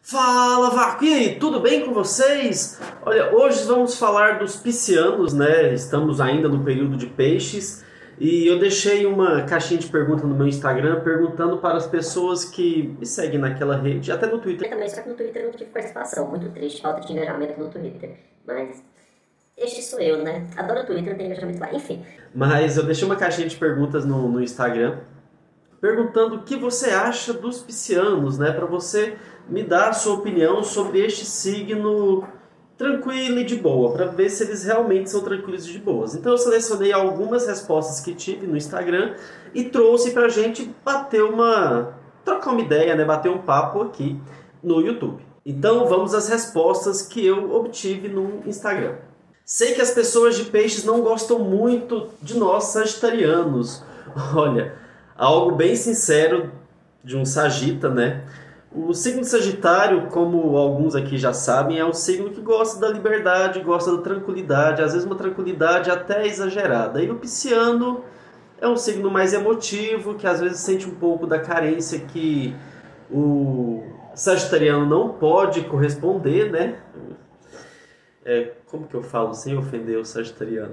Fala, Vaco! E aí, tudo bem com vocês? Olha, hoje vamos falar dos piscianos, né? Estamos ainda no período de peixes e eu deixei uma caixinha de pergunta no meu Instagram perguntando para as pessoas que me seguem naquela rede, até no Twitter. Eu também, só que no Twitter eu não tive participação, muito triste, falta de engajamento no Twitter. Mas este sou eu, né? Adoro o Twitter, não tenho engajamento lá, enfim. Mas eu deixei uma caixinha de perguntas no Instagram perguntando o que você acha dos piscianos, né? Para você me dar a sua opinião sobre este signo tranquilo e de boa, para ver se eles realmente são tranquilos e de boas. Então eu selecionei algumas respostas que tive no Instagram e trouxe pra gente trocar uma ideia, né? Bater um papo aqui no YouTube. Então vamos às respostas que eu obtive no Instagram. Sei que as pessoas de peixes não gostam muito de nós sagitarianos. Olha, algo bem sincero de um sagita, né? O signo Sagitário, como alguns aqui já sabem, é um signo que gosta da liberdade, gosta da tranquilidade, às vezes uma tranquilidade até exagerada. E o pisciano é um signo mais emotivo, que às vezes sente um pouco da carência que o sagitariano não pode corresponder, né? Como que eu falo sem ofender o sagitariano?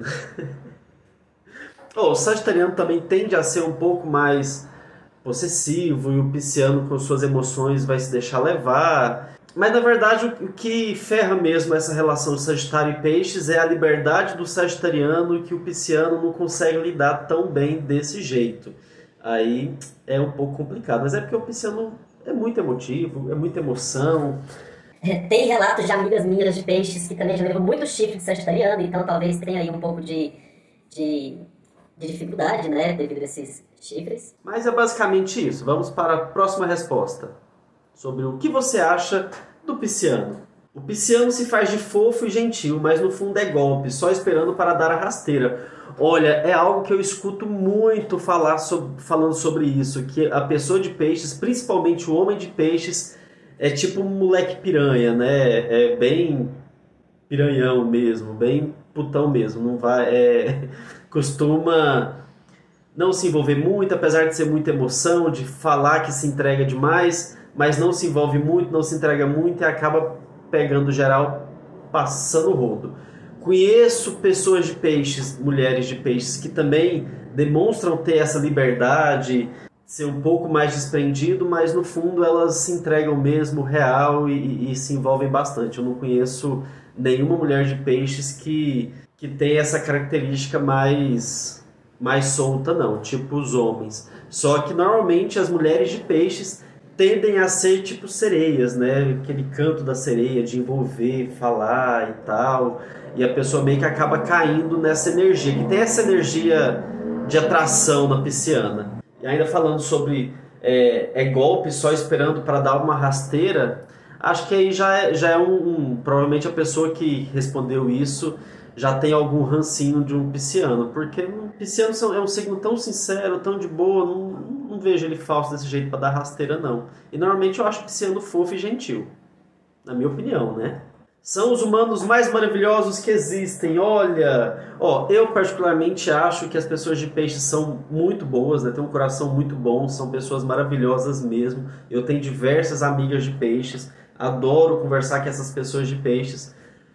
O sagitariano também tende a ser um pouco mais possessivo e o pisciano com suas emoções vai se deixar levar. Mas na verdade o que ferra mesmo essa relação de Sagitário e Peixes é a liberdade do sagitariano que o pisciano não consegue lidar tão bem desse jeito. Aí é um pouco complicado, mas é porque o pisciano é muito emotivo, é muita emoção. Tem relatos de amigas minhas de peixes que também já levam muito chifre de sagitariano, então talvez tenha aí um pouco de dificuldade, né, devido a esses chifres. Mas é basicamente isso. Vamos para a próxima resposta. Sobre o que você acha do pisciano. O pisciano se faz de fofo e gentil, mas no fundo é golpe, só esperando para dar a rasteira. Olha, é algo que eu escuto muito falando sobre isso, que a pessoa de peixes, principalmente o homem de peixes, é tipo um moleque piranha, né? É bem piranhão mesmo, bem putão mesmo. Não vai, costuma não se envolver muito, apesar de ser muita emoção, de falar que se entrega demais, mas não se envolve muito, não se entrega muito e acaba pegando geral, passando o rodo. Conheço pessoas de peixes, mulheres de peixes, que também demonstram ter essa liberdade, ser um pouco mais desprendido, mas no fundo elas se entregam mesmo real e se envolvem bastante. Eu não conheço nenhuma mulher de peixes que tem essa característica mais solta, não, tipo os homens. Só que normalmente as mulheres de peixes tendem a ser tipo sereias, né? Aquele canto da sereia de envolver, falar e tal. E a pessoa meio que acaba caindo nessa energia, que tem essa energia de atração na pisciana. E ainda falando sobre golpe só esperando para dar uma rasteira, acho que aí já é provavelmente a pessoa que respondeu isso já tem algum rancinho de um pisciano, porque o pisciano é um signo tão sincero, tão de boa, não vejo ele falso desse jeito para dar rasteira, não. E normalmente eu acho o pisciano fofo e gentil, na minha opinião, né? São os humanos mais maravilhosos que existem, olha! Eu particularmente acho que as pessoas de peixes são muito boas, né? Tem um coração muito bom, são pessoas maravilhosas mesmo. Eu tenho diversas amigas de peixes, adoro conversar com essas pessoas de peixes,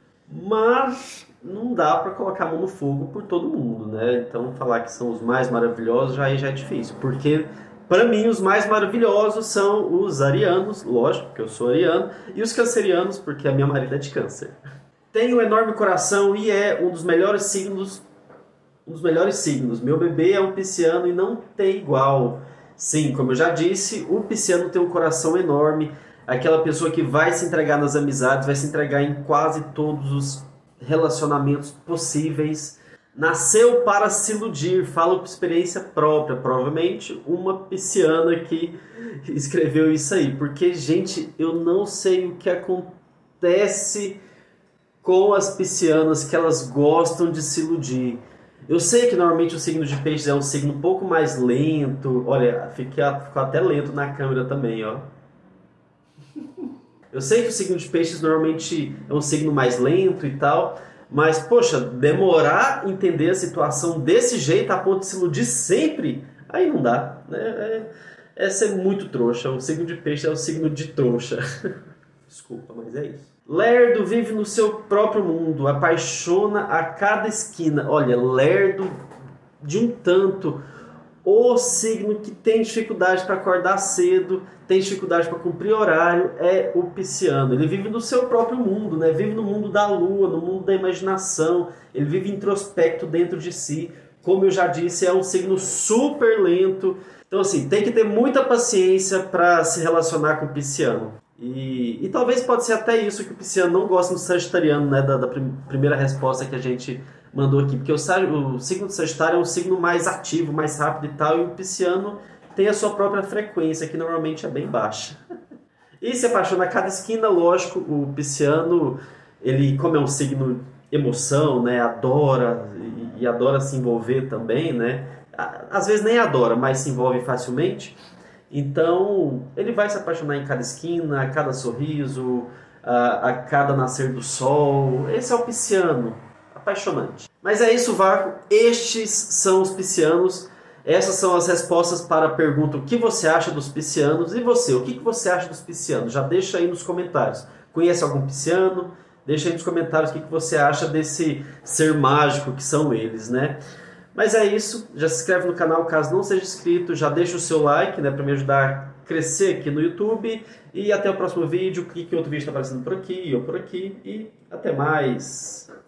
mas não dá para colocar a mão no fogo por todo mundo, né? Então falar que são os mais maravilhosos já é difícil, porque para mim os mais maravilhosos são os arianos, lógico, porque eu sou ariano, e os cancerianos, porque a minha marida é de câncer. Tem um enorme coração e é um dos melhores signos. Meu bebê é um pisciano e não tem igual. Sim, como eu já disse, o pisciano tem um coração enorme, aquela pessoa que vai se entregar nas amizades, vai se entregar em quase todos os relacionamentos possíveis, nasceu para se iludir, falo por experiência própria, provavelmente uma pisciana que escreveu isso aí, porque gente, eu não sei o que acontece com as piscianas que elas gostam de se iludir. Eu sei que normalmente o signo de peixes é um signo um pouco mais lento, olha, ficou até lento na câmera também, ó. Eu sei que o signo de peixes normalmente é um signo mais lento e tal, mas, poxa, demorar a entender a situação desse jeito a ponto de se iludir sempre, aí não dá, né? É ser muito trouxa. O signo de peixe é o signo de trouxa. Desculpa, mas é isso. Lerdo vive no seu próprio mundo, apaixona a cada esquina. Olha, lerdo de um tanto. O signo que tem dificuldade para acordar cedo, tem dificuldade para cumprir horário, é o pisciano. Ele vive no seu próprio mundo, né? Vive no mundo da lua, no mundo da imaginação. Ele vive introspecto dentro de si. Como eu já disse, é um signo super lento. Então, assim, tem que ter muita paciência para se relacionar com o pisciano. E talvez pode ser até isso que o pisciano não gosta do sagitariano, né? Da primeira resposta que a gente mandou aqui. Porque o signo do Sagitário é um signo mais ativo, mais rápido e tal. E o pisciano tem a sua própria frequência, que normalmente é bem baixa. E se apaixona a cada esquina, lógico, o pisciano, ele, como é um signo emoção, né? Adora e adora se envolver também, né? Às vezes nem adora, mas se envolve facilmente. Então, ele vai se apaixonar em cada esquina, a cada sorriso, a cada nascer do sol. Esse é o pisciano, apaixonante. Mas é isso, Vaco. Estes são os piscianos. Essas são as respostas para a pergunta: o que você acha dos piscianos? E você, o que você acha dos piscianos? Já deixa aí nos comentários. Conhece algum pisciano? Deixa aí nos comentários o que você acha desse ser mágico que são eles, né? Mas é isso, já se inscreve no canal caso não seja inscrito, já deixa o seu like, né, para me ajudar a crescer aqui no YouTube. E até o próximo vídeo, que outro vídeo está aparecendo por aqui ou por aqui. E até mais!